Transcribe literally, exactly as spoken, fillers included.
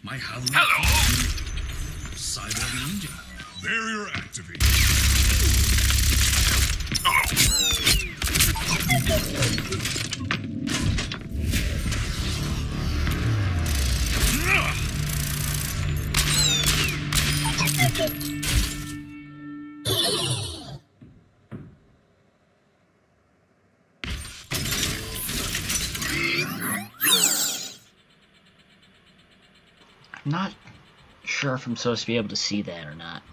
My Halloween. Hello. Cyborg Ninja. Barrier activated. I'm not sure if I'm supposed to be able to see that or not.